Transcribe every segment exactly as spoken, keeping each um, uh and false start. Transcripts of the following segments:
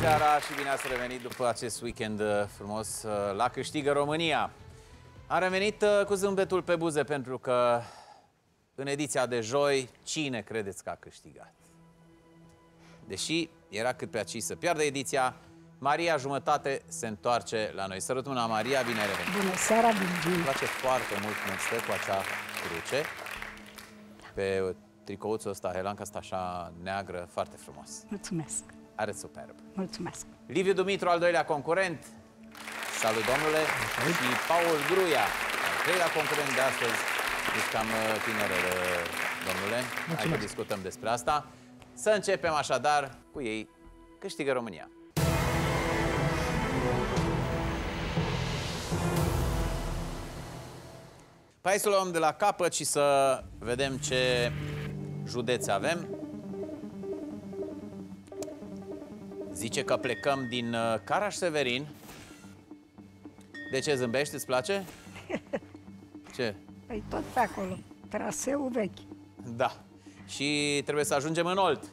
seara și bine ați revenit după acest weekend frumos la Câștigă România. Am revenit cu zâmbetul pe buze pentru că în ediția de joi, cine credeți că a câștigat? Deși era cât pe aici să piardă ediția, Maria Jumătate se întoarce la noi. Sărut mâna, Maria, bine ai revenit. Bună seara, Virgil. Îmi place foarte mult cum stă cu acea cruce. Pe tricouțul ăsta, helanca asta așa neagră, foarte frumos. Mulțumesc. Are superb. Mulțumesc. Liviu Dumitru, al doilea concurent. Salut, domnule. Și Paul Gruia, al treilea concurent de astăzi. Deci cam tinerele, domnule. Mulțumesc. Hai că discutăm despre asta. Să începem așadar cu ei. Câștigă România. Hai să luăm de la capăt și să vedem ce județe avem. Zice că plecăm din Caraș-Severin. De ce zâmbești? Îți place? Ce? Păi tot pe acolo. Traseul vechi. Da. Și trebuie să ajungem în Olt.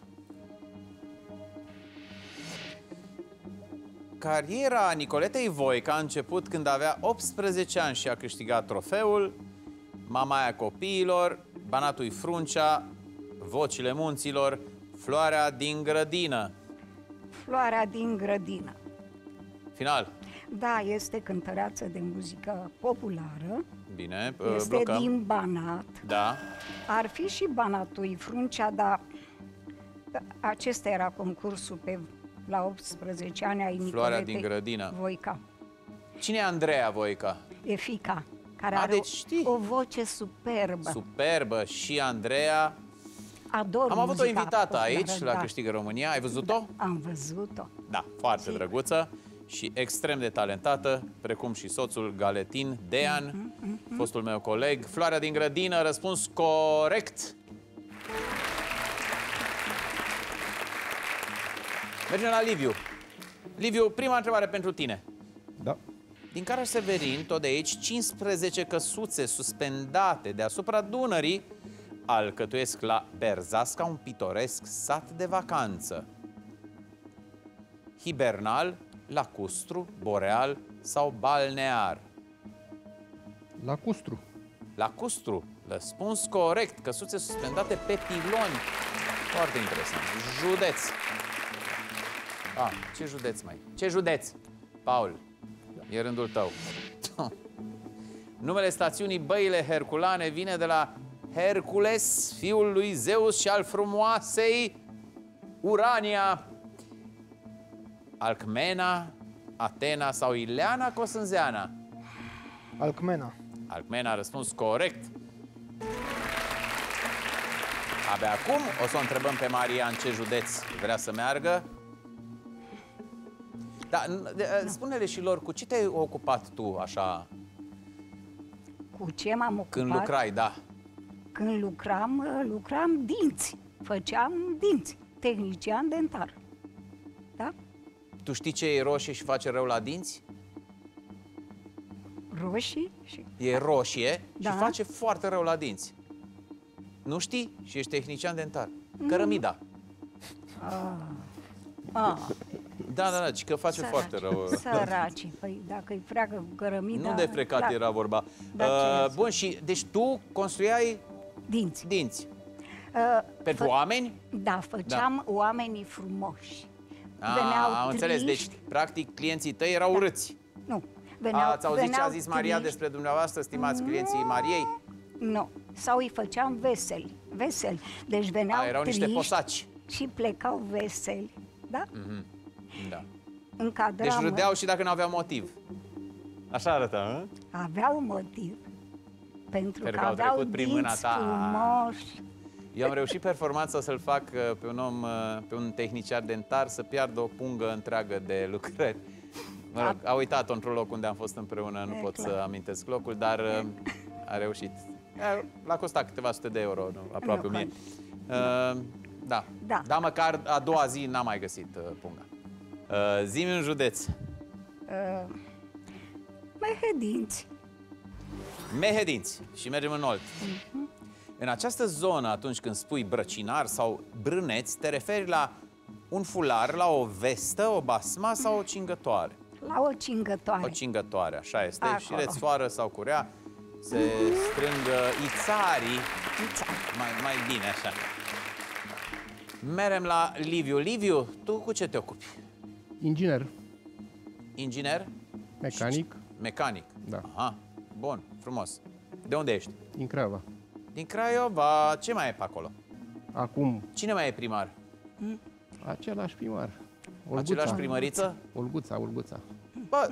Cariera Nicoletei Voica a început când avea optsprezece ani și a câștigat trofeul Mamaia Copiilor, Banatul Fruncea, Vocile Munților, Floarea din Grădină. Floarea din Grădină. Final. Da, este cântăreață de muzică populară. Bine, este blocăm. din Banat. Da. Ar fi și Banatul Fruncea, dar acesta era concursul pe, la optsprezece ani ai Floarea Nicoletei din Grădină. Voica. Cine e Andreea Voica? E fiica, care A, are deci știi. o, o voce superbă. Superbă. Și Andreea. Ador Am avut o invitată populară, aici, la da. Câștigă România. Ai văzut-o? Da, am văzut-o. Da, foarte Și... drăguță și extrem de talentată, precum și soțul Galetin Dean, mm-hmm, mm-hmm. fostul meu coleg. Floarea din Grădină, răspuns corect. Mergem la Liviu. Liviu, prima întrebare pentru tine. Da. Din Caraș-Severin, tot de aici, cincisprezece căsuțe suspendate deasupra Dunării alcătuiesc la Berzasca, un pitoresc sat de vacanță. Hibernal, lacustru, boreal sau balnear? Lacustru. Lacustru. Răspuns corect. Căsuțe suspendate pe piloni. Foarte interesant. Județ. Ah, ce județ mai? Ce județ? Paul, e rândul tău. Numele stațiunii Băile Herculane vine de la Hercules, fiul lui Zeus și al frumoasei Urania. Alcmena, Atena sau Ileana Cosânzeana? Alcmena. Alcmena a răspuns corect. Abia acum o să o întrebăm pe Maria în ce județ vrea să meargă. Da, spune-le și lor, cu ce te-ai ocupat tu așa? Cu ce m-am ocupat? Când lucrai, da. Când lucram, lucram dinți. Făceam dinți. Tehnician dentar. Da? Tu știi ce e roșie și face rău la dinți? Roșii? Și... E roșie Da. și face foarte rău la dinți. Nu știi? Și ești tehnician dentar. Cărămida. Ah. Ah. Da, da, da, ci că face Săraci. foarte rău. Săraci. Păi dacă îi freacă cu cărămida... Nu de frecat da. era vorba. Da, uh, ce bun, și deci tu construiai Dinți. dinți. Uh, Pentru fă... oameni? Da, făceam da. oamenii frumoși. A, Veneau am înțeles. Deci, triști. practic, clienții tăi erau Da. urâți. Nu. Veneau, Ați auzit ce a veneau zis Maria triști. despre dumneavoastră, stimați Nu. clienții Mariei? Nu. Sau îi făceam veseli. Veseli. Deci veneau A, erau niște triști posaci. și plecau veseli. Da? Mm-hmm. Da. Încadram. Deci râdeau și dacă nu aveau motiv. Așa arăta, hă? Aveau motiv. Pentru Pentru că că au aveau trecut prin mâna dinți ta. frumoși. Eu am reușit performanța să-l fac uh, pe un om, uh, pe un tehnician dentar să piardă o pungă întreagă de lucrări. Mă rog, a uitat-o într-un loc unde am fost împreună, nu E pot clar. să amintesc locul, dar uh, a reușit. Uh, L-a costat câteva sute de euro, nu, aproape Nu mie. Uh, da. Da. Dar măcar a doua zi n-am mai găsit uh, punga. Uh, zi-mi un județ. Uh, Mehedinți. Mehedinți. Și mergem în Olt. Uh-huh. În această zonă, atunci când spui brăcinar sau brâneți, te referi la Un fular la o vestă, o basma sau o cingătoare? La o cingătoare. O cingătoare, așa este. Acolo. Și rețoară sau curea se strâng ițarii. Mai, mai bine așa. Merem la Liviu. Liviu, tu cu ce te ocupi? Inginer, Inginer? mecanic, Mecanic. Da. Aha, bun, frumos. De unde ești? din Craiova. Din Craiova. Ce mai e pe acolo? Acum, Cine mai e primar? același primar. Același primăriță? Olguța, Olguța. Bă,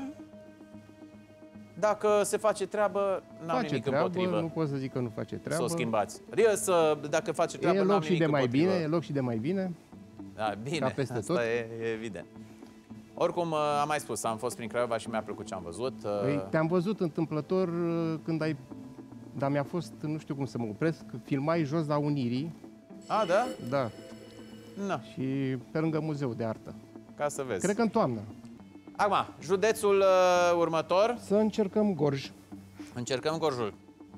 dacă se face treabă, n-am Face nimic treabă, împotrivă nu pot să zic că nu face să treabă. o schimbați. Adică să, dacă face treabă, E n-am loc și nimic de mai împotrivă. bine, e loc și de mai bine. Da, bine, ca peste asta tot. E, e evident. Oricum, am mai spus, am fost prin Craiova și mi-a plăcut ce am văzut. Păi, te-am văzut întâmplător uh, când ai... Dar mi-a fost, nu știu cum să mă opresc, filmai jos la Unirii, A, da? da, Na, și pe lângă Muzeul de Artă. ca să vezi. Cred că în toamnă. Acum, județul uh, următor. Să încercăm Gorj. Încercăm Gorjul.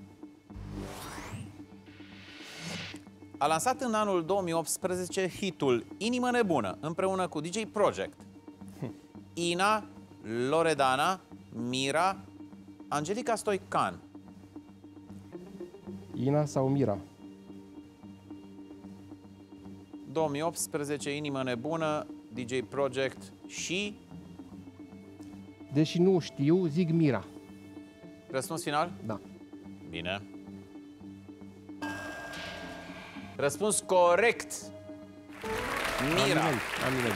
A lansat în anul două mii optsprezece hitul Inimă Nebună, împreună cu D J Project. Ina, Loredana, Mira, Angelica Stoican. Ina sau Mira? două mii optsprezece, Inimă Nebună, D J Project și... Deși nu știu, zic Mira. Răspuns final? Da. Bine. Răspuns corect. Mira. Aminent, aminent.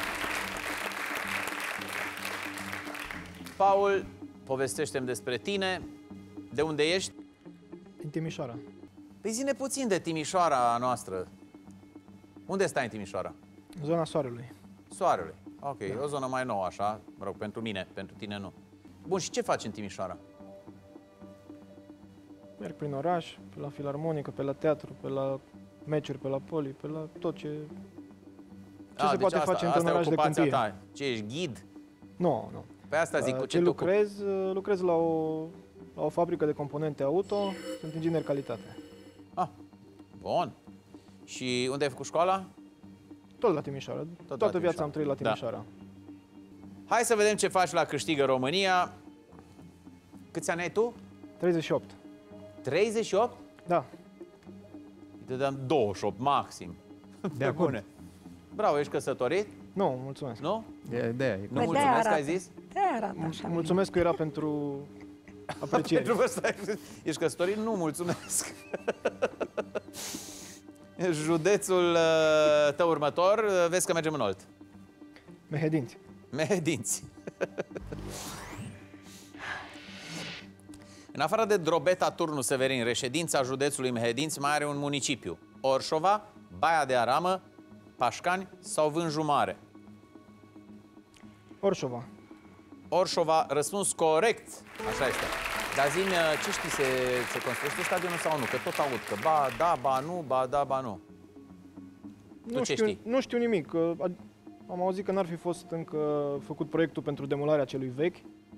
Paul, povestește-mi despre tine. De unde ești? Din Timișoara. Păi zine puțin de Timișoara noastră. Unde stai în Timișoara? În zona Soarelui. Soarele. Ok, da. O zonă mai nouă așa, mă rog, pentru mine, pentru tine nu. Bun, și ce faci în Timișoara? Merg prin oraș, pe la filarmonică, pe la teatru, pe la meciuri, pe la poli, pe la tot ce, ce A, se deci poate asta, face asta într-un e oraș de ocupația câmpie. ta. Ce ești, ghid? Nu, nu. Pe asta zic, Uh, cu ce ce te ocupi? lucrez? Uh, Lucrez la o, la o fabrică de componente auto, sunt inginer calitate. Ah, bun. Și unde ai făcut școala? Tot la Timișoara. la Toată viața Timișoara. am trăit la Da. Timișoara. Hai să vedem ce faci la Câștigă România. Câți ani ai tu? treizeci și opt. treizeci și opt? Da. Te dăm douăzeci și opt maxim. De acord. Bune. Bravo, ești căsătorit? Nu, mulțumesc. Nu? De, de aia. Nu Păi mulțumesc de-aia că ai arată. zis? De-aia arată așa. Mulțumesc că era pentru apreciere. Pentru că stai, ești căsătorit? Nu, mulțumesc. Județul uh, tău următor, uh, vezi că mergem în Olt. Mehedinți. Mehedinți. În afară de Drobeta, Turnu, Severin, reședința județului Mehedinți mai are un municipiu. Orșova, Baia de Aramă, Pașcani sau Vânju Mare. Orșova. Orșova, răspuns corect. Așa este. Dar zi-mi, ce știi, se, se construiește stadionul sau nu? Că tot aud că ba da, ba nu, ba da, ba nu. Nu ce știu, știi? nu știu nimic. că a- Am auzit că n-ar fi fost încă făcut proiectul pentru demolarea celui vechi.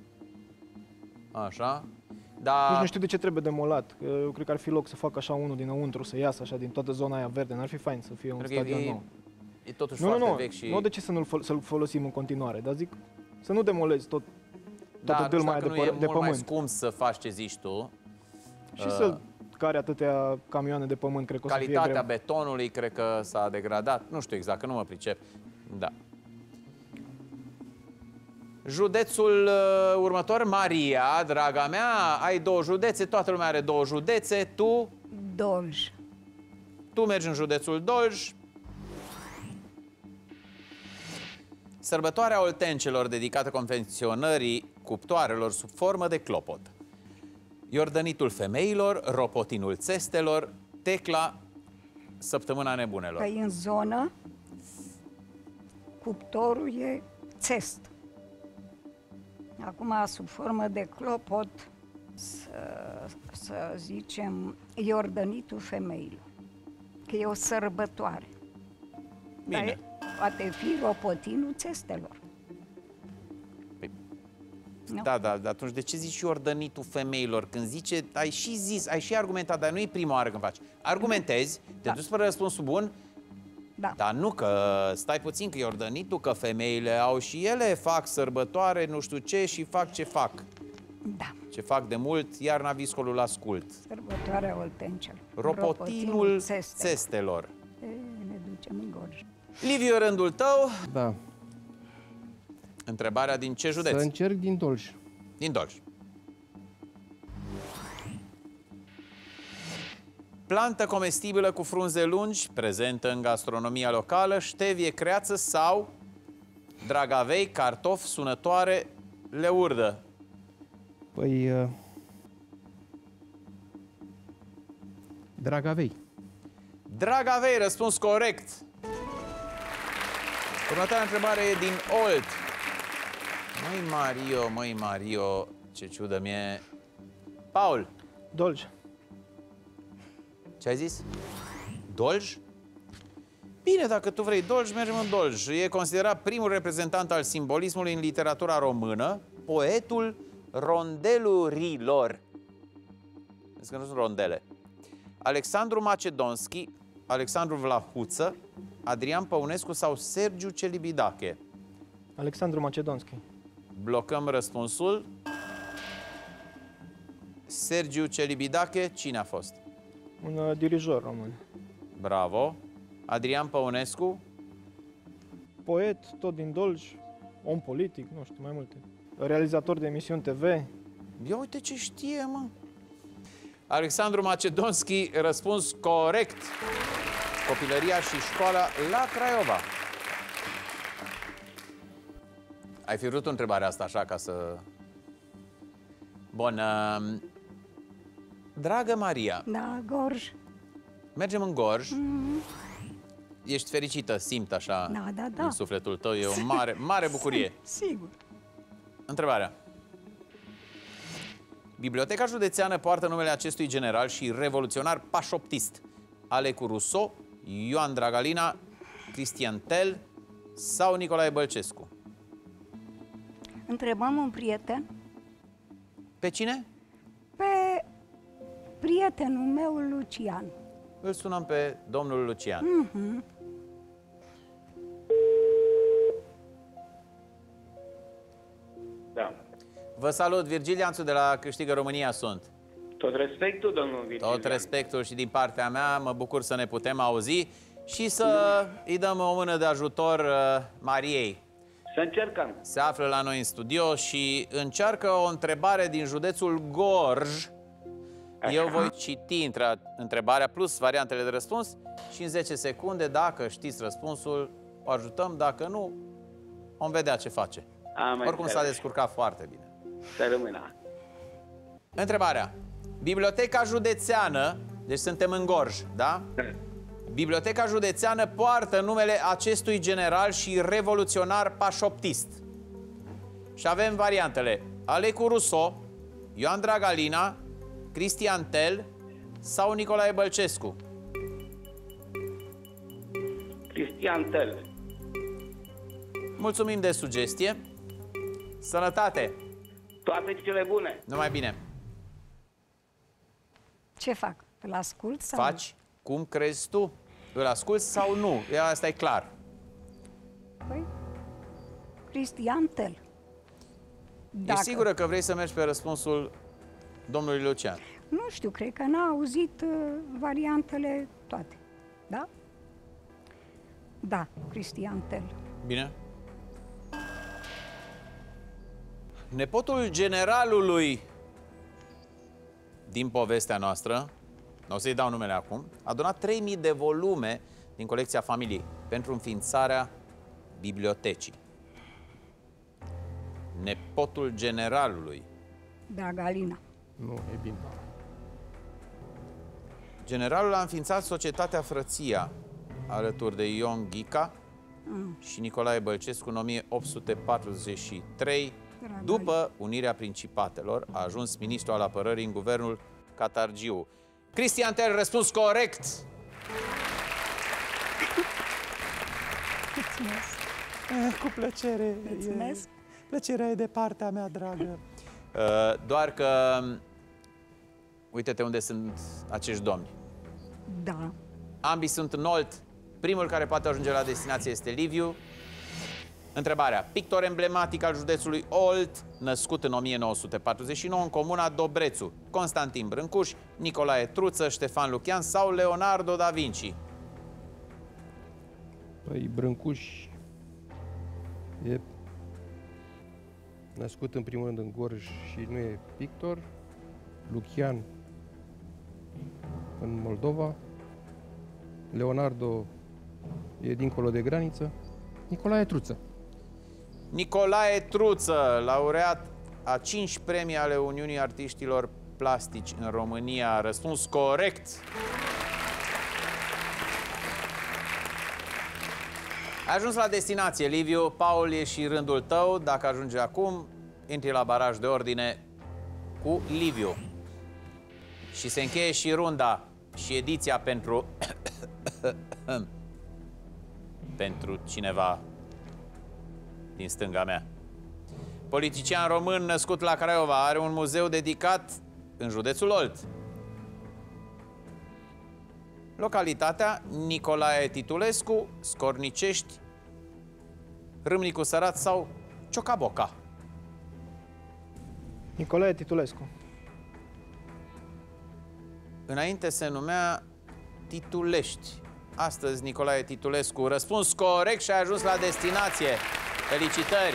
Așa. Nici Dar nu știu de ce trebuie demolat. Că Eu cred că ar fi loc să facă așa unul dinăuntru, să iasă așa din toată zona aia verde. N-ar fi fain să fie un cred că stadion e, nou. e totuși Nu, nu, foarte nu. vechi și... Nu de ce să nu-l fol- să-l folosim în continuare, dar zic să nu demolezi tot, da, toată nu știu dâlma aia dacă de, nu e pă- de mult mai pământ. scump să faci ce zici tu. Și Uh, să care atâtea camioane de pământ, cred că o să fie Calitatea greu. betonului cred că s-a degradat. Nu știu exact, că nu mă pricep. Da. Județul uh, următor, Maria, draga mea, ai două județe, toată lumea are două județe, tu, Dolj. tu mergi în județul Dolj. Sărbătoarea oltencelor dedicată confecționării cuptoarelor sub formă de clopot. Iordănitul femeilor, ropotinul țestelor, tecla, săptămâna nebunelor. Păi în zonă, cuptorul e țest. Acum, sub formă de clopot, să, să zicem, iordănitul femeilor. Că e o sărbătoare. Dar Bine. e- poate fi ropotinul țestelor. Păi, Nu? Da, da, dar atunci de ce zici iordănitul femeilor? Când zice, ai și zis, ai și argumentat, dar nu e prima oară când faci. Argumentezi, te Da. duci spre răspunsul bun, Da. Dar nu, că stai puțin, că Iordănitul, că femeile au și ele, fac sărbătoare, nu știu ce, și fac ce fac. Da. Ce fac de mult, iarna viscolul ascult. Sărbătoarea Oltencelor. Ropotinul țestelor. țestelor. E, ne ducem în Gorj. Liviu, rândul tău. Da. Întrebarea din ce județ? Să încerc din Dolj. Din Dolj. Plantă comestibilă cu frunze lungi, prezentă în gastronomia locală, ștevie, creață sau dragavei, cartof, sunătoare, leurdă. Păi... Uh... Dragavei. Dragavei, răspuns corect. Următoarea întrebare e din Olt. Măi Mario, măi Mario, ce ciudă mie. Paul, Dolj. ce ai zis? Dolj? Bine, dacă tu vrei Dolj, mergem în Dolj. E considerat primul reprezentant al simbolismului în literatura română, poetul rondelurilor. Vezi că nu sunt rondele. Alexandru Macedonski, Alexandru Vlahuță, Adrian Păunescu sau Sergiu Celibidache. Alexandru Macedonski. Blocăm răspunsul. Sergiu Celibidache, cine a fost? Un uh, dirijor român. Bravo. Adrian Păunescu, Poet, tot din Dolj. Om politic, nu știu, mai multe. Realizator de emisiuni T V. ia uite ce știe, mă. Alexandru Macedonski, răspuns corect. Copilăria și școala la Craiova. Ai fi vrut întrebarea asta așa ca să... Bun. Uh... Dragă Maria, Da, Gorj. mergem în Gorj. Mm-hmm. Ești fericită, simt așa Da, da, da. în sufletul tău. E o mare, mare bucurie. Sigur. Întrebarea. Biblioteca județeană poartă numele acestui general și revoluționar pașoptist. Alecu Rousseau, Ioan Dragalina, Cristian Tell sau Nicolae Bălcescu? Întrebăm un prieten. Pe cine? Pe prietenul meu, Lucian. Îl sunăm pe domnul Lucian. Mm-hmm. Da. Vă salut, Virgil Ianțu de la Câștigă România sunt. Tot respectul, domnul Virgil. Tot respectul și din partea mea, mă bucur să ne putem auzi și să îi dăm o mână de ajutor uh, Mariei. Să încercăm. Se află la noi în studio și încearcă o întrebare din județul Gorj. Așa. Eu voi citi între- întrebarea plus variantele de răspuns și în zece secunde, dacă știți răspunsul, o ajutăm, dacă nu, vom vedea ce face. Am Oricum s-a înțeles. descurcat foarte bine. Să rămână. Întrebarea. Biblioteca județeană, deci suntem în Gorj, da? Biblioteca județeană poartă numele acestui general și revoluționar pașoptist. Și avem variantele Alecu Rousseau, Ioan Dragalina, Cristian Tell sau Nicolae Bălcescu. Cristian Tell. Mulțumim de sugestie. Sănătate! Toate cele bune. Numai bine! Ce fac? Îl ascult sau Faci cum crezi tu. Îl asculți sau nu? E, asta e clar. Păi, Cristian Tell. Ești sigură că vrei să mergi pe răspunsul domnului Lucian? Nu știu, cred că n-a auzit uh, variantele toate. Da? Da, Cristian Tell. Bine. Nepotul generalului din povestea noastră, nu o să-i dau numele acum, a donat trei mii de volume din colecția familiei pentru înființarea bibliotecii. Nepotul generalului. Da, Galina. Nu, e bine. Generalul Generalul a înființat Societatea Frăția alături de Ion Ghica mm. și Nicolae Bălcescu în o mie opt sute patruzeci și trei. Dragă. După unirea principatelor, a ajuns ministru al apărării în guvernul Catargiu. Cristian Tell, răspuns corect! Mulțumesc. Cu plăcere. Mulțumesc. Plăcerea e de partea mea, dragă. Uh, doar că... Uite-te unde sunt acești domni. Da. Ambii sunt în Olt. Primul care poate ajunge la destinație este Liviu. Întrebarea. Pictor emblematic al județului Olt, născut în o mie nouă sute patruzeci și nouă în comuna Dobrețu. Constantin Brâncuș, Nicolae Truță, Ștefan Lucian sau Leonardo da Vinci? Păi Brâncuș e născut în primul rând în Gorj și nu e pictor. Lucian în Moldova. Leonardo e dincolo de graniță. Nicolae Truță. Nicolae Truță, laureat a cinci premii ale Uniunii Artiștilor Plastici în România. Răspuns corect. Ai ajuns la destinație, Liviu. Paul, e și rândul tău. Dacă ajunge acum, intri la baraj de ordine cu Liviu. Și se încheie și runda și ediția pentru... pentru cineva din stânga mea. Politician român născut la Craiova, are un muzeu dedicat în județul Olt. Localitatea Nicolae Titulescu, Scornicești, Râmnicu Sărat sau Ciocaboca? Nicolae Titulescu. Înainte se numea Titulești. Astăzi Nicolae Titulescu. Răspuns corect și ai ajuns la destinație. Felicitări!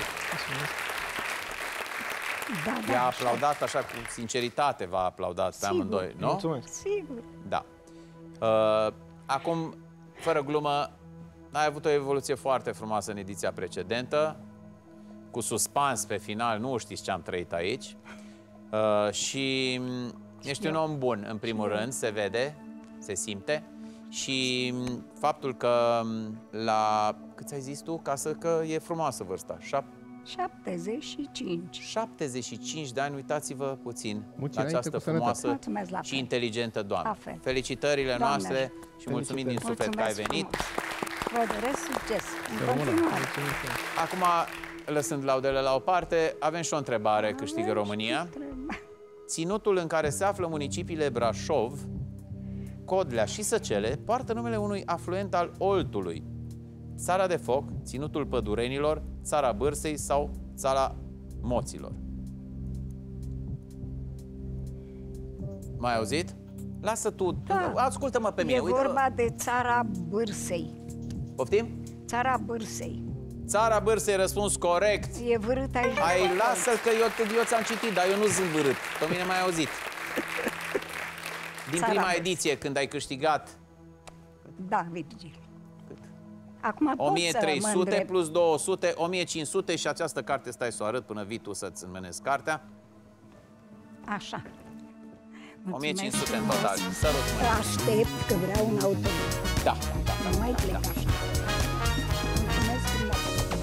Da, da, I-a așa. aplaudat așa cu sinceritate, v-a aplaudat pe Sigur. amândoi, nu? Mulțumesc. Sigur. Da. Uh, acum, fără glumă, ai avut o evoluție foarte frumoasă în ediția precedentă, cu suspans pe final, nu știți ce am trăit aici. Uh, și ești un om bun, în primul rând, se vede, se simte. Și faptul că la... Cât ai zis tu? Ca să că e frumoasă vârsta. Șap... șaptezeci și cinci. șaptezeci și cinci de ani, uitați-vă puțin Mulți la înainte această cu sănătate. frumoasă Mulțumesc la și fel. inteligentă doamnă. La fel. Felicitările Doamne noastre ajută. și mulțumim din Felicitări. suflet că ai venit. Vă doresc succes. În Să rămână. continuare. Acum, lăsând laudele la o parte, avem și o întrebare, câștigă România. Ținutul în care se află municipiile Brașov, Codlea și Săcele poartă numele unui afluent al Oltului. Țara de Foc, Ținutul Pădurenilor, Țara Bârsei sau Țara Moților. M-ai auzit? Lasă tu, Da. ascultă-mă pe mine. E Uite-mă. vorba de Țara Bârsei. Poftim? Țara Bârsei. Țara Bârsei, răspuns corect. E vârât aici. Ai, lasă-l că eu, eu ți-am citit, dar eu nu sunt vârât. Pe mine m-ai auzit. Din Țara prima Bârsei. ediție, când ai câștigat Da, Virgil. Acum pot o mie trei să mă sute îndrept. plus două sute, o mie cinci sute și această carte stai să o arăt până vii tu să-ți înmenezi cartea. Așa. o mie cinci Mulțumesc sute în frumos. total. Sărut mâna. Aștept că vreau un autobuz. Da, da, da. Nu mai plec așa. Mulțumesc frumos.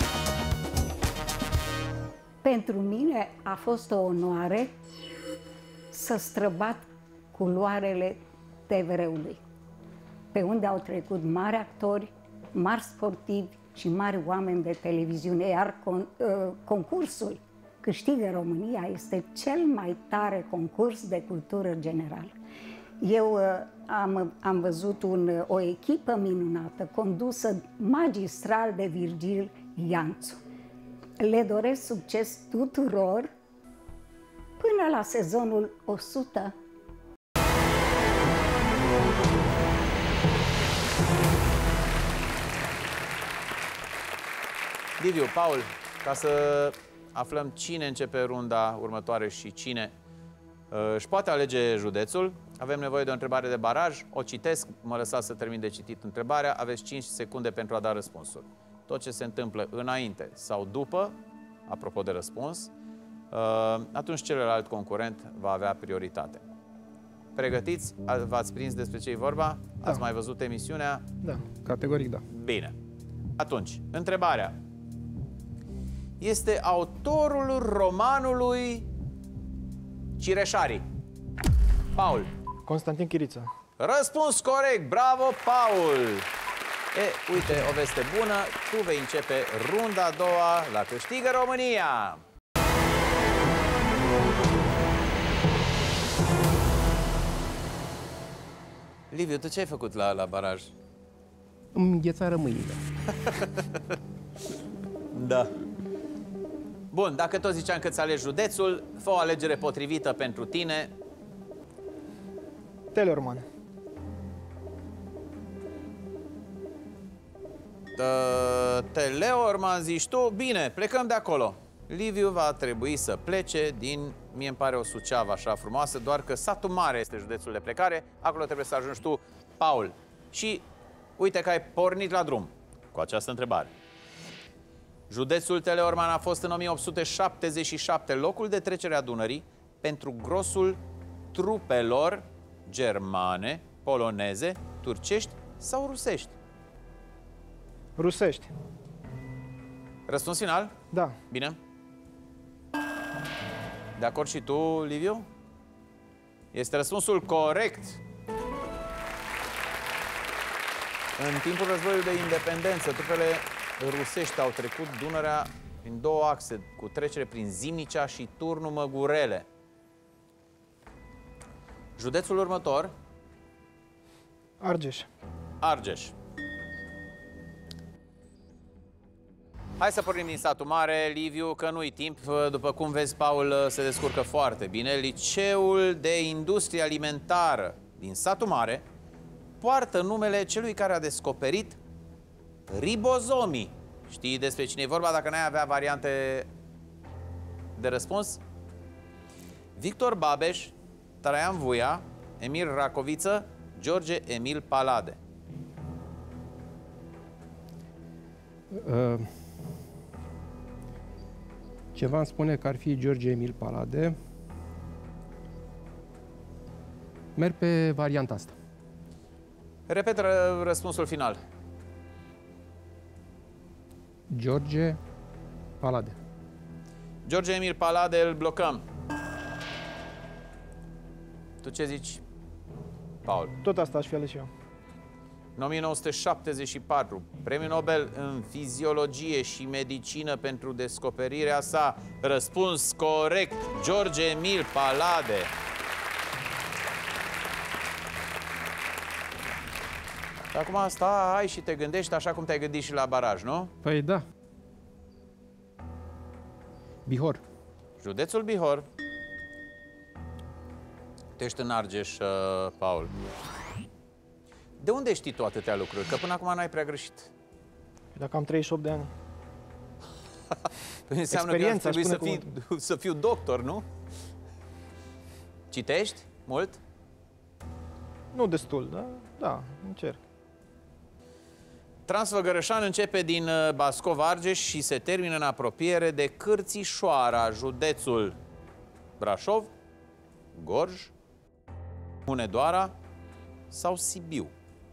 Pentru mine a fost o onoare să străbat culoarele T V R-ului, pe unde au trecut mari actori, mari sportivi și mari oameni de televiziune, iar con, uh, concursul Câștigă România este cel mai tare concurs de cultură generală. Eu uh, am, am văzut un, o echipă minunată, condusă magistral de Virgil Ianțu. Le doresc succes tuturor până la sezonul o sută. Liviu, Paul, ca să aflăm cine începe runda următoare și cine uh, își poate alege județul, avem nevoie de o întrebare de baraj. O citesc, mă lăsați să termin de citit întrebarea. Aveți cinci secunde pentru a da răspunsul. Tot ce se întâmplă înainte sau după, apropo de răspuns, uh, atunci celălalt concurent va avea prioritate. Pregătiți? A- V-ați prins despre ce e vorba? Da. Ați mai văzut emisiunea? Da. Categoric, da. Bine. Atunci, întrebarea. Este autorul romanului Cireșarii. Paul. Constantin Chiriță. Răspuns corect. Bravo, Paul. E, uite, o veste bună. Tu vei începe runda a doua la Câștigă România. Liviu, tu ce ai făcut la, la baraj? Îmi înghețară mâinile. Da. Bun, dacă tot ziceam că ți alegi județul, fă o alegere potrivită pentru tine. Teleorman. Teleorman, zici tu? Bine, plecăm de acolo. Liviu va trebui să plece din, mie îmi pare o Suceava așa frumoasă, doar că Satul Mare este județul de plecare, acolo trebuie să ajungi tu, Paul. Și uite că ai pornit la drum cu această întrebare. Județul Teleorman a fost în o mie opt sute șaptezeci și șapte locul de trecere a Dunării pentru grosul trupelor germane, poloneze, turcești sau rusești. Rusești. Răspuns final? Da. Bine. De acord și tu, Liviu? Este răspunsul corect. În timpul războiului de independență, trupele rusești au trecut Dunărea prin două axe, cu trecere prin Zimnicea și Turnul Măgurele. Județul următor? Argeș. Argeș. Hai să pornim din Satul Mare, Liviu, că nu-i timp. După cum vezi, Paul se descurcă foarte bine. Liceul de Industrie Alimentară din Satul Mare poartă numele celui care a descoperit ribozomii. Știi despre cine e vorba dacă n-ai avea variante de răspuns? Victor Babeș, Traian Vuia, Emil Racoviță, George Emil Palade. Uh, ceva îmi spune că ar fi George Emil Palade. Merg pe varianta asta. Repet ră răspunsul final. George Palade. George Emil Palade, îl blocăm. Tu ce zici, Paul? Tot asta aș fi ales eu. În o mie nouă sute șaptezeci și patru, Premiul Nobel în fiziologie și medicină pentru descoperirea sa. Răspuns corect, George Emil Palade. Acum stai și te gândești așa cum te-ai gândit și la baraj, nu? Păi da. Bihor. Județul Bihor. Tu ești în Argeș, uh, Paul. De unde știi tu atâtea lucruri? Că până acum n-ai prea greșit. Dacă am treizeci și opt de ani. Păi înseamnă că ar trebui să, fii, să fiu doctor, nu? Citești mult? Nu destul, dar da, încerc. Transfăgărășan începe din Bascov-Argeș și se termină în apropiere de Cârțișoara, județul Brașov, Gorj, Hunedoara sau Sibiu.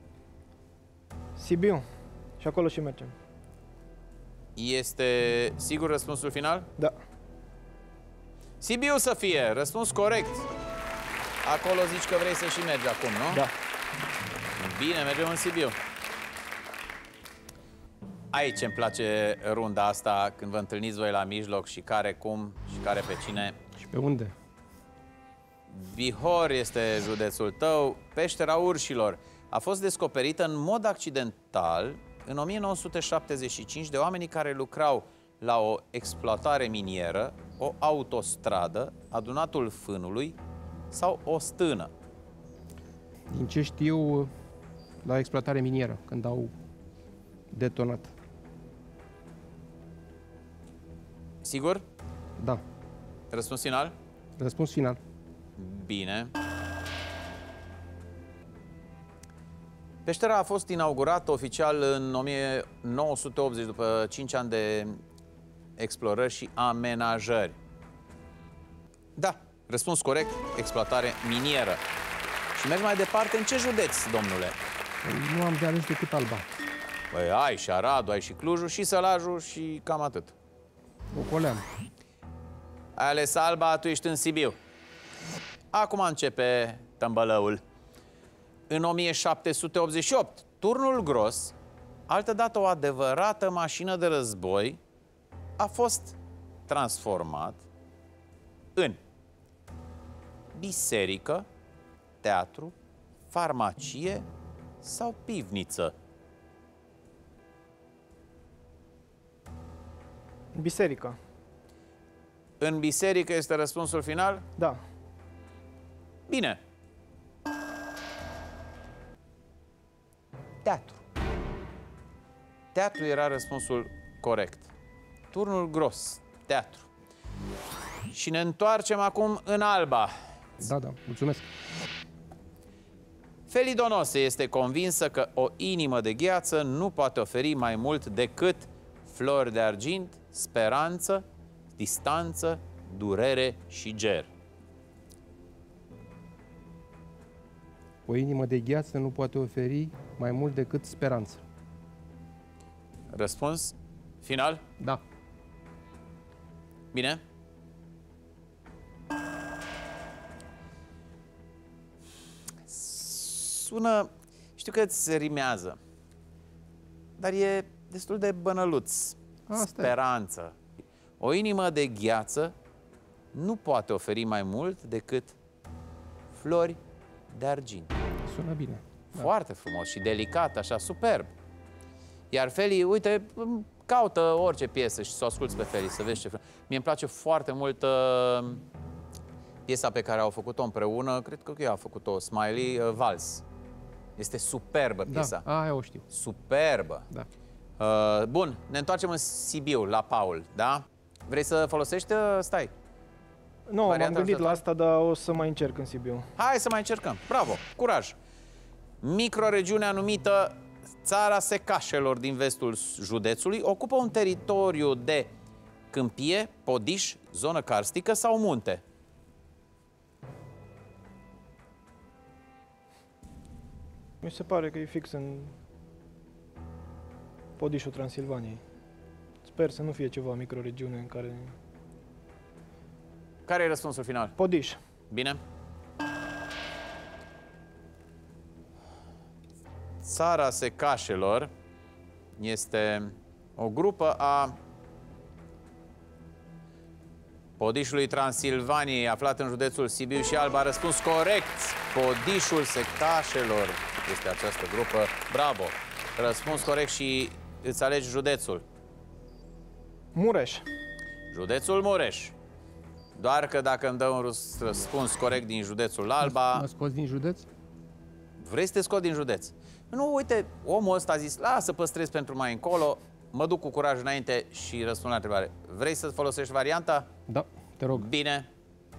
Sibiu. Și acolo și mergem. Este sigur răspunsul final? Da. Sibiu să fie, răspuns corect. Acolo zici că vrei să și mergi acum, nu? Da. Bine, mergem în Sibiu. Aici îmi place runda asta, când vă întâlniți voi la mijloc și care cum și care pe cine. Și pe unde? Bihor este județul tău. Peștera Urșilor a fost descoperită în mod accidental în o mie nouă sute șaptezeci și cinci de oamenii care lucrau la o exploatare minieră, o autostradă, adunatul fânului sau o stână. Din ce știu, la exploatare minieră, când au detonat. Sigur? Da. Răspuns final? Răspuns final. Bine. Peștera a fost inaugurată oficial în o mie nouă sute optzeci, după cinci ani de explorări și amenajări. Da, răspuns corect, exploatare minieră. Și mergi mai departe, în ce județ, domnule? Nu am de ales decât Alba. Păi ai și Aradul, ai și Clujul, și Sălajul și cam atât. Ocoleam. Ai ales Alba, tu ești în Sibiu. Acum începe tămbălăul. În o mie șapte sute optzeci și opt, Turnul Gros, altădată o adevărată mașină de război, a fost transformat în biserică, teatru, farmacie sau pivniță. Biserica. În biserică este răspunsul final? Da. Bine. Teatru. Teatru era răspunsul corect. Turnul gros. Teatru. Și ne întoarcem acum în Alba. Da, da, mulțumesc. Feli Donose este convinsă că o inimă de gheață nu poate oferi mai mult decât flori de argint, speranță, distanță, durere și ger. O inimă de gheață nu poate oferi mai mult decât speranță. Răspuns final? Da. Bine? Sună, știu că îți rimează, dar e destul de bănăluț. Asta Speranță. O inimă de gheață nu poate oferi mai mult decât flori de argint. Sună bine. Da. Foarte frumos și delicat, așa, superb. Iar Feli, uite, caută orice piesă și să o asculți pe Feli, să vezi ce... Mie îmi place foarte mult uh, piesa pe care au făcut-o împreună, cred că ea a făcut-o, Smiley, uh, Vals. Este superbă piesa. Da, aia o știu. Superbă. Da. Uh, bun, ne întoarcem în Sibiu, la Paul, da? Vrei să folosești? Uh, Stai. Nu, m-am Varianta gândit la ajutătoare? asta, dar o să mai încerc în Sibiu. Hai să mai încercăm. Bravo, curaj. Microregiunea numită Țara Secașelor din vestul județului ocupă un teritoriu de câmpie, podiș, zonă carstică sau munte. Mi se pare că e fix în podișul Transilvaniei. Sper să nu fie ceva microregiune în care... Care e răspunsul final? Podiș. Bine. Țara Secașelor este o grupă a podișului Transilvaniei, aflat în județul Sibiu și Alba. Răspuns corect. Podișul Secașelor este această grupă. Bravo. Răspuns corect și îți alegi județul. Mureș. Județul Mureș. Doar că dacă îmi dă un răspuns corect din județul Alba... Mă scoți din județ? Vrei să te scot din județ? Nu, uite, omul ăsta a zis, lasă, păstrez pentru mai încolo, mă duc cu curaj înainte și răspund la întrebare. Vrei să folosești varianta? Da, te rog. Bine.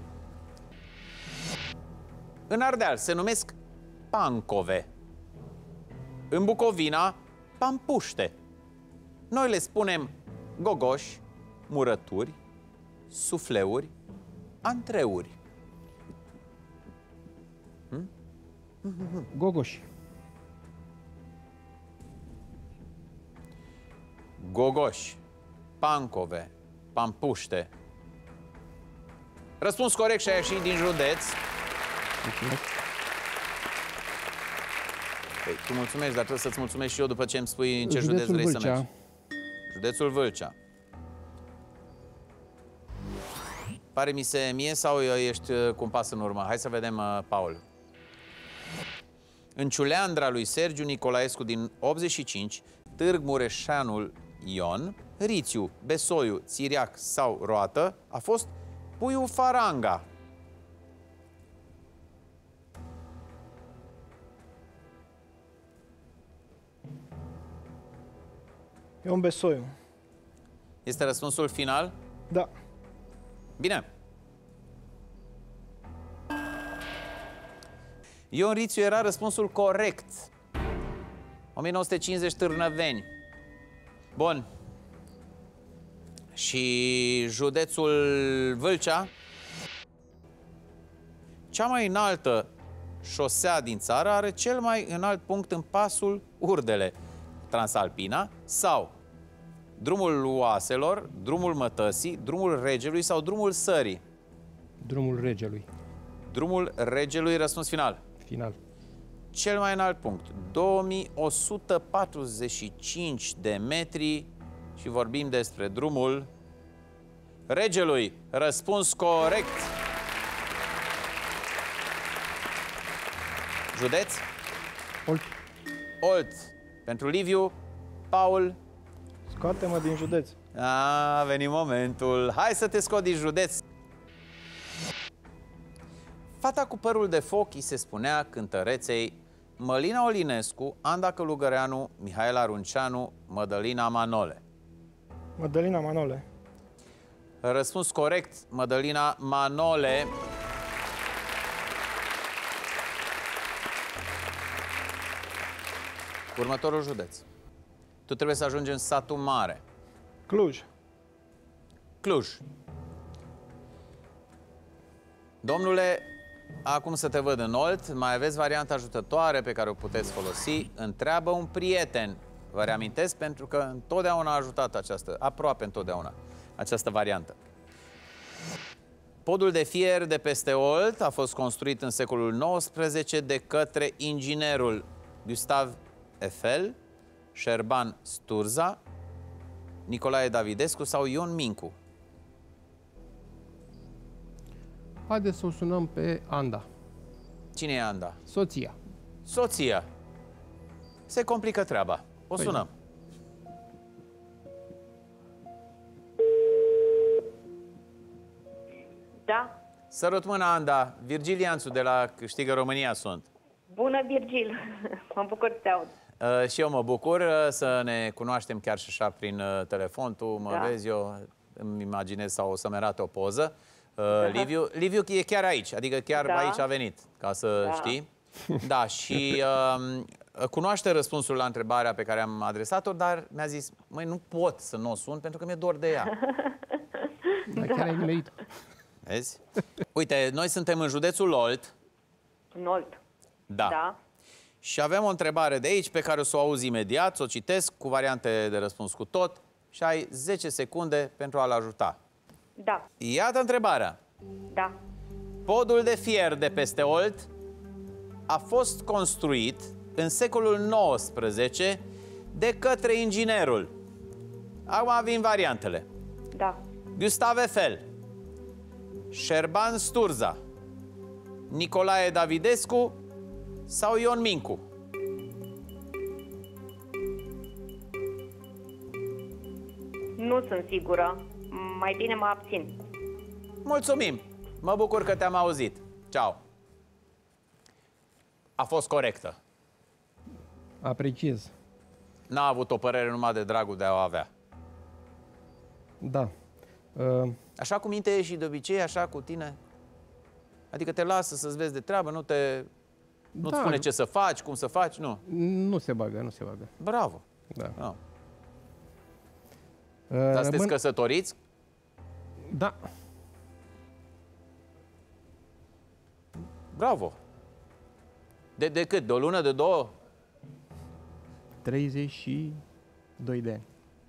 În Ardeal se numesc pancove. În Bucovina, pampuște. Noi le spunem gogoși, murături, sufleuri, antreuri. Gogoși. Gogoși, pancove, pampuște. Răspuns corect și a ieșit din județ. Mulțumesc. Păi, tu mulțumești, dar trebuie să-ți mulțumesc și eu după ce îmi spui în ce Județul județ vrei Vâlcea. să mergi. Județul Vâlcea. Pare mi se mie sau ești cu un pas în urmă? Hai să vedem, Paul. În Ciuleandra lui Sergiu Nicolaescu din optzeci și cinci, Târg Mureșanul Ion, Rițiu, Besoiu, Țiriac sau Roată a fost puiul Faranga. Ion Besoiu. Este răspunsul final? Da. Bine. Ion Rițiu era răspunsul corect. o mie nouă sute cincizeci Târnăveni. Bun. Și județul Vâlcea. Cea mai înaltă șosea din țară are cel mai înalt punct în pasul Urdele, Transalpina, sau drumul Oaselor, drumul Mătăsii, drumul Regelui sau drumul Sării. Drumul Regelui. Drumul Regelui, răspuns final. Final. Cel mai înalt punct, două mii o sută patruzeci și cinci de metri și vorbim despre drumul Regelui. Răspuns corect. Județ? Olt. Olt. Pentru Liviu, Paul. Scoate-mă din județ. A venit momentul. Hai să te scot din județ. Fata cu părul de foc îi se spunea cântăreței Mălina Olinescu, Anda Călugăreanu, Mihaela Runceanu, Mădălina Manole. Mădălina Manole. Răspuns corect, Mădălina Manole. Următorul județ. Tu trebuie să ajungi în satul mare. Cluj. Cluj. Domnule, acum să te văd în Olt, mai aveți varianta ajutătoare pe care o puteți folosi. Întreabă un prieten. Vă reamintesc pentru că întotdeauna a ajutat această, aproape întotdeauna, această variantă. Podul de fier de peste Olt a fost construit în secolul nouăsprezece de către inginerul Gustav Eiffel, Șerban Sturza, Nicolae Davidescu sau Ion Mincu. Haideți să o sunăm pe Anda, Cine e Anda? soția. Soția. Se complică treaba. O Păi sunăm. Da? Sărut mâna, Anda. Virgil Ianțu de la Câștigă România sunt. Bună, Virgil! Mă bucur să te aud. Uh, și eu mă bucur uh, să ne cunoaștem chiar și așa prin uh, telefon. Tu mă Da. vezi, eu îmi imaginez sau o să-mi arate o poză. Uh, Liviu, Liviu e chiar aici, adică chiar Da. aici a venit, ca să Da. știi. Da, și uh, cunoaște răspunsul la întrebarea pe care am adresat-o, dar mi-a zis, măi, nu pot să nu o sun pentru că mi-e dor de ea. Dar chiar ai nimerit. Vezi? Uite, noi suntem în județul Olt. Nolt. Da. Da. Și avem o întrebare de aici pe care o să o auzi imediat, o citesc cu variante de răspuns cu tot și ai zece secunde pentru a-l ajuta. Da. Iată întrebarea. Da. Podul de fier de peste Olt a fost construit în secolul nouăsprezece de către inginerul. Acum vin variantele. Da. Gustav Eiffel, Șerban Sturza, Nicolae Davidescu sau Ion Mincu. Nu sunt sigură. Mai bine mă abțin. Mulțumim! Mă bucur că te-am auzit. Ceau! A fost corectă. Apreciez. N-a avut o părere numai de dragul de a o avea. Da. Uh, Așa cum minte e și de obicei, așa cu tine? Adică te lasă să-ți vezi de treabă, nu te... Nu-ți Da. spune ce să faci, cum să faci, nu. nu se bagă, nu se bagă. Bravo! Da. No. Uh, Dar sunteți rămân- căsătoriți? Da. Bravo! De, de cât? De o lună, de două? treizeci și doi de ani.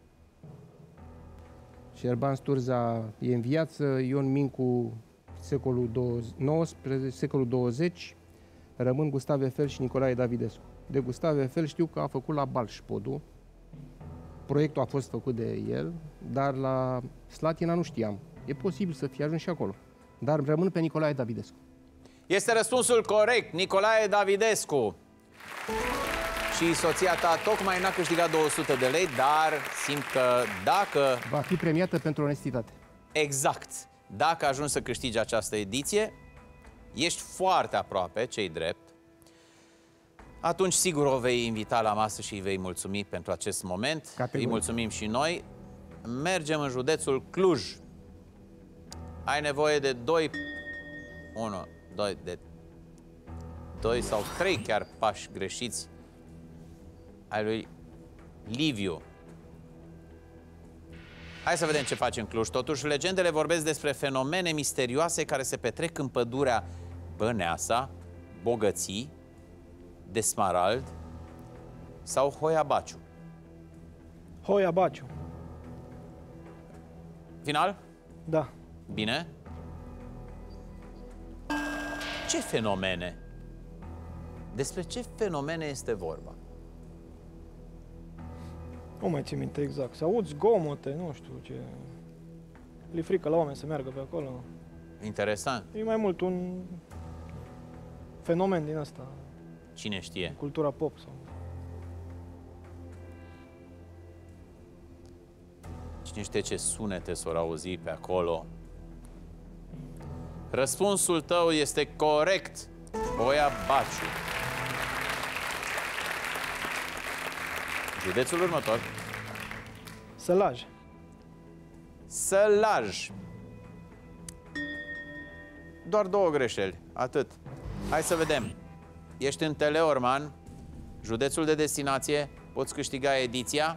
Șerban Sturza e în viață, Ion Mincu, secolul nouăsprezece, secolul douăzeci, rămân Gustav Eiffel și Nicolae Davidescu. De Gustav Eiffel știu că a făcut la Balș podul. Proiectul a fost făcut de el, dar la Slatina nu știam. E posibil să fie ajuns și acolo. Dar rămân pe Nicolae Davidescu. Este răspunsul corect, Nicolae Davidescu. Și soția ta tocmai n-a câștigat două sute de lei, dar simt că dacă... Va fi premiată pentru onestitate. Exact. Dacă ajungi să câștigi această ediție, ești foarte aproape, ce-i drept, atunci sigur o vei invita la masă și îi vei mulțumi pentru acest moment. Categoric. Îi mulțumim și noi. Mergem în județul Cluj. Ai nevoie de doi, unu, doi, de doi sau trei chiar pași greșiți ai lui Liviu. Hai să vedem ce face în Cluj. Totuși, legendele vorbesc despre fenomene misterioase care se petrec în pădurea Băneasa, Bogății, de Smarald sau Hoia Baciu. Hoia Baciu. Final? Da. Bine? Ce fenomene? Despre ce fenomene este vorba? Nu mai țin minte exact. Să auzi zgomote, nu știu ce... Le frică la oameni să meargă pe acolo. Interesant. E mai mult un fenomen din asta, Cine știe? cultura pop sau... Cine știe ce sunete s-or auzi pe acolo? Răspunsul tău este corect, Boia Baciu. Județul următor. Sălaj. Sălaj. Doar două greșeli, atât. Hai să vedem. Ești în Teleorman, județul de destinație, poți câștiga ediția.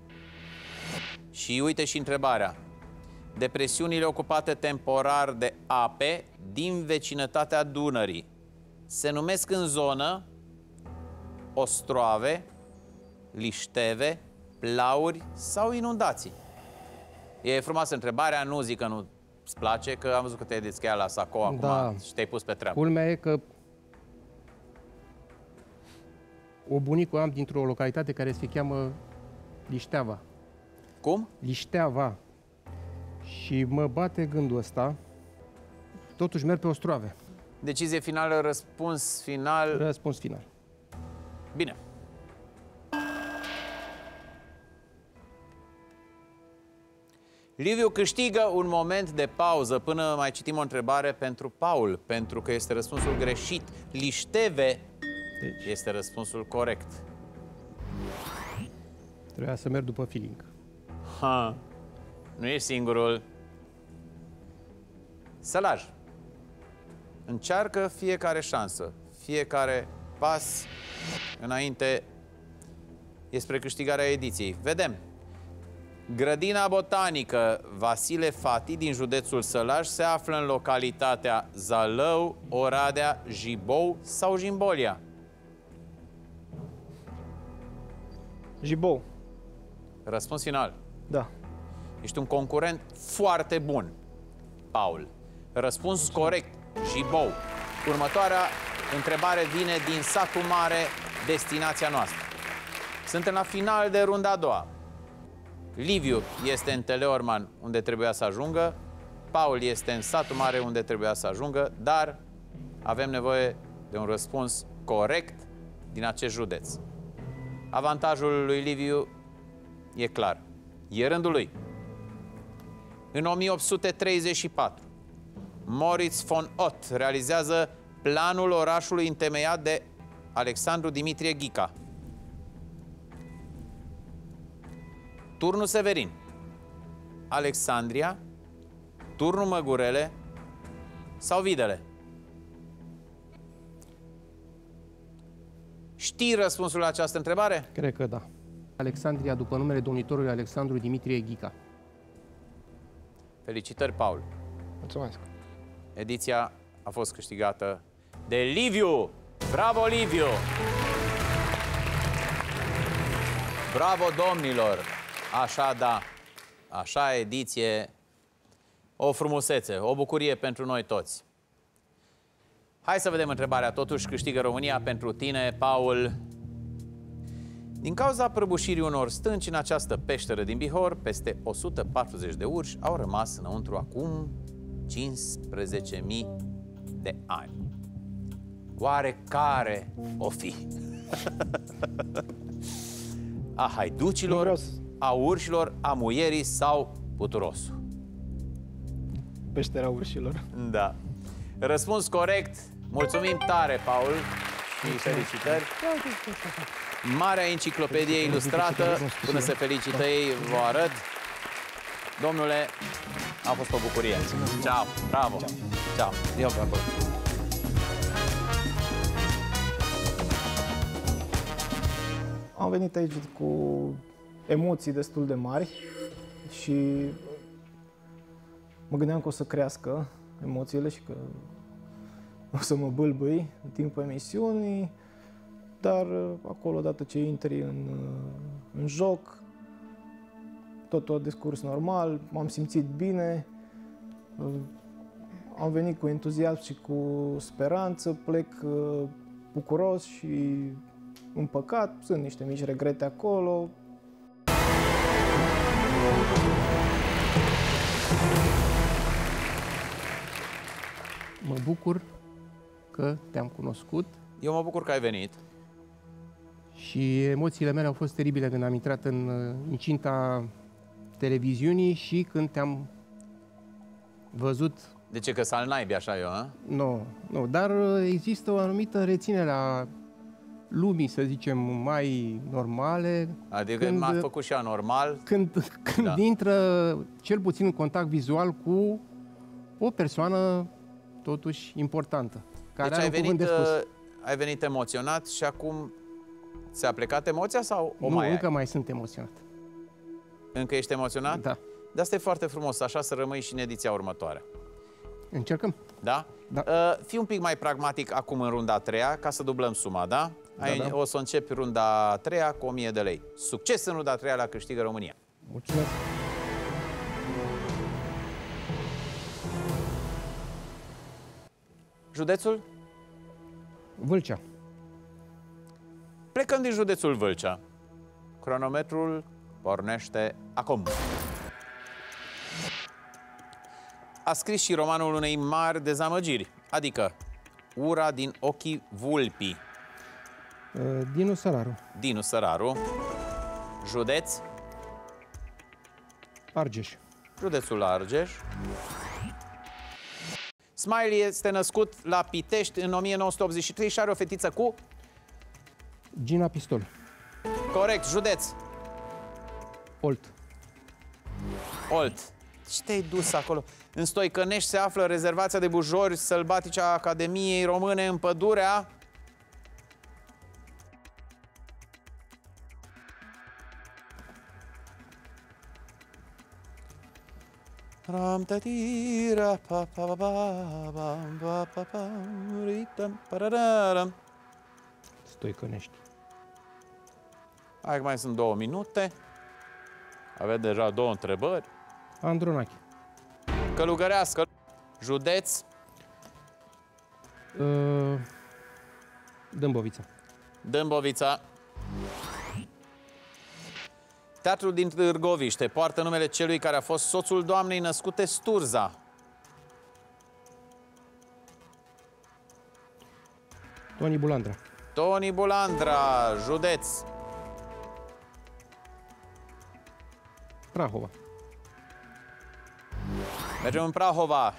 Și uite și întrebarea. Depresiunile ocupate temporar de ape din vecinătatea Dunării se numesc în zonă ostroave, lișteve, plauri sau inundații? E frumoasă întrebarea, nu zic că nu-ți place, că am văzut că te-ai descheiat la sacou acum Da. și te-ai pus pe treabă. Culmea e că o bunică am dintr-o localitate care se cheamă Lișteava. Cum? Lișteava. Și mă bate gândul ăsta. Totuși merg pe ostroave. Decizie finală, răspuns final. Răspuns final. Bine. Liviu câștigă un moment de pauză până mai citim o întrebare pentru Paul, pentru că este răspunsul greșit. Lișteve Deci, este răspunsul corect. trebuia să merg după feeling. Ha. Nu ești singurul. Sălaj. Încearcă fiecare șansă, fiecare pas înainte e spre câștigarea ediției. Vedem. Grădina botanică Vasile Fati din județul Sălaj se află în localitatea Zalău, Oradea, Jibou sau Jimbolia? Jibou. Răspuns final. Da. Ești un concurent foarte bun, Paul. Răspuns corect, Jibou. Următoarea întrebare vine din satul mare, destinația noastră. Suntem la final de runda a doua. Liviu este în Teleorman, unde trebuia să ajungă. Paul este în satul mare, unde trebuia să ajungă, dar avem nevoie de un răspuns corect din acest județ. Avantajul lui Liviu e clar. E rândul lui. În o mie opt sute treizeci și patru, Moritz von Ott realizează planul orașului întemeiat de Alexandru Dimitrie Ghica. Turnul Severin, Alexandria, Turnul Măgurele sau Videle? Știi răspunsul la această întrebare? Cred că da. Alexandria, după numele domnitorului Alexandru Dimitrie Ghica. Felicitări, Paul. Mulțumesc. Ediția a fost câștigată de Liviu. Bravo, Liviu! Bravo, domnilor! Așa, da. Așa, ediție. O frumusețe, o bucurie pentru noi toți. Hai să vedem întrebarea. Totuși câștigă România pentru tine, Paul. Din cauza prăbușirii unor stânci în această peșteră din Bihor, peste o sută patruzeci de urși au rămas înăuntru acum cincisprezece mii de ani. Oare care o fi? A Nu haiducilor, vreau să- a urșilor, a muierii sau puturosul? Peștera urșilor. Da. Răspuns corect. Mulțumim tare, Paul. Și felicitări. Marea enciclopedie ilustrată. Până se felicită ei, vă arăt. Domnule, a fost o bucurie. Ceau. Bravo. Ceau. Eu pe acolo. Am venit aici cu emoții destul de mari și mă gândeam că o să crească emoțiile și că o să mă bâlbâi în timpul emisiunii, dar acolo, odată ce intri în, în joc, totul a descurs normal, m-am simțit bine, am venit cu entuziasm și cu speranță, plec bucuros și împăcat, sunt niște mici regrete acolo. Mă bucur că te-am cunoscut Eu mă bucur că ai venit. și emoțiile mele au fost teribile când am intrat în uh, incinta televiziunii și când te-am văzut. De ce, că s-al naibii așa eu, a? Nu, nu, dar există o anumită reținere a lumii, să zicem, mai normale. Adică când, m-a făcut și anormal. Când, când da. intră cel puțin în contact vizual cu o persoană totuși importantă. Care Deci are ai un cuvânt venit, de spus. ai venit emoționat și acum ți-a plecat emoția sau o nu, mai încă ai? mai sunt emoționat. Încă ești emoționat? Da. Dar asta e foarte frumos, așa să rămâi și în ediția următoare. Încercăm. Da? Da. Uh, fii un pic mai pragmatic acum în runda a treia, ca să dublăm suma, da? Da, Ai, da. O să începi runda a treia cu o mie de lei. Succes în runda a treia la Câștigă România! Mulțumesc. Județul? Vâlcea. Plecăm din județul Vâlcea. Cronometrul pornește acum. A scris și romanul unei mari dezamăgiri, adică Ura din ochii vulpii. Uh, Dinu Săraru. Dinu Săraru. Județ? Argeș. Județul Argeș. Smiley este născut la Pitești în o mie nouă sute optzeci și trei și are o fetiță cu... Gina Pistol. Corect. Județ? Olt. Olt. Ce te-ai dus acolo? În Stoicănești se află rezervația de bujori sălbatice a Academiei Române în pădurea... Ram tatira pa pa pa pa pa pa pa ritam parararam. Stoicănești. Hai că mai sunt două minute. Avem deja două întrebări. Andronache. Călugărească. Județ? Uh, Dâmbovița. Dâmbovița. Teatrul din Târgoviște poartă numele celui care a fost soțul doamnei născute Sturza. Toni Bulandra. Toni Bulandra. Județ? Prahova. Mergem în Prahova.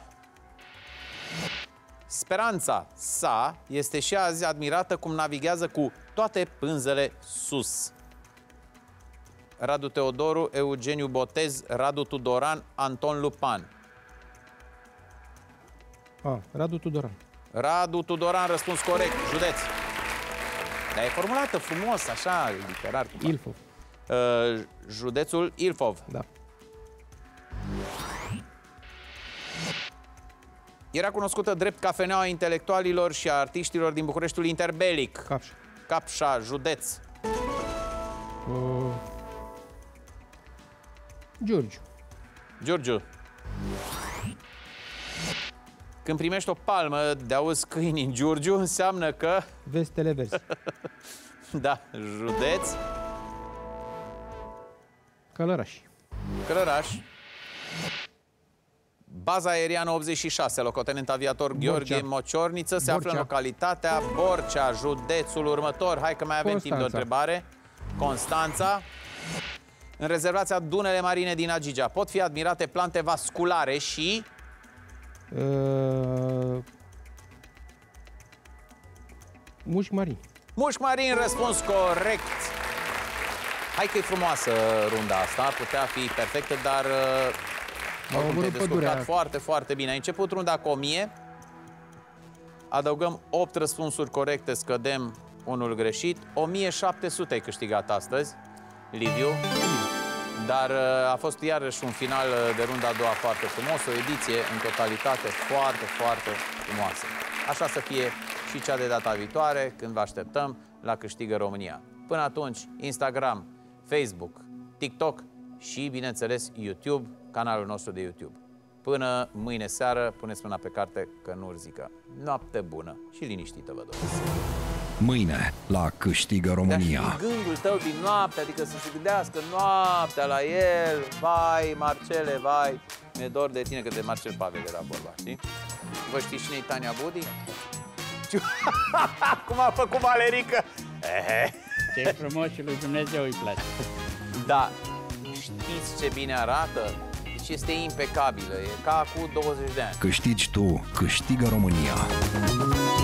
Speranța sa este și azi admirată cum navighează cu toate pânzele sus. Radu Teodoru, Eugeniu Botez, Radu Tudoran, Anton Lupan. Ah, Radu Tudoran. Radu Tudoran, răspuns corect. Județ? Dar e formulată frumos, așa, literar. Ilfov. Uh, județul Ilfov. Da. Era cunoscută drept cafeneaua intelectualilor și a artiștilor din Bucureștiul interbelic. Capșa. Capșa, județ. Uh, Giurgiu. Giurgiu. Când primești o palmă de auzi câini în Giurgiu, înseamnă că... Vestele verzi. Da, județ. Călăraș. Călăraș. Baza aeriană optzeci și șase, locotenent aviator Gheorghe Borcea. Mociorniță, se Borcea. află în localitatea Borcea, județul următor. Hai că mai avem timp de o Constanța. întrebare. Constanța. În rezervația Dunele Marine din Agigea pot fi admirate plante vasculare și... Uh, Mușchi marini. Mușchi marini, răspuns corect. Hai că e frumoasă runda asta, putea fi perfectă, dar M-a oricum te-ai omorât descurcat pădurea. foarte, foarte bine. Ai început runda cu o mie, adăugăm opt răspunsuri corecte, scădem unul greșit. o mie șapte sute ai câștigat astăzi, Liviu. Dar a fost iarăși un final de runda a doua foarte frumos, o ediție în totalitate foarte, foarte frumoasă. Așa să fie și cea de data viitoare, când vă așteptăm la Câștigă România. Până atunci, Instagram, Facebook, TikTok și, bineînțeles, YouTube, canalul nostru de YouTube. Până mâine seară, puneți mâna pe carte că nu urzică. Noapte bună și liniștită vă doresc. Mâine la Câștigă România. Dar și gândul tău din noapte, adică să se gândească noaptea la el, vai, Marcele, vai, mi-e dor de tine, că de Marcel Pavel era vorba, știi? Vă știți cine-i Tania Budi? Cum a făcut Valerică? Ce frumos și lui Dumnezeu îi place. Da. știți ce bine arată? Deci este impecabilă, e ca cu douăzeci de ani. Câștigi tu, câștigă România.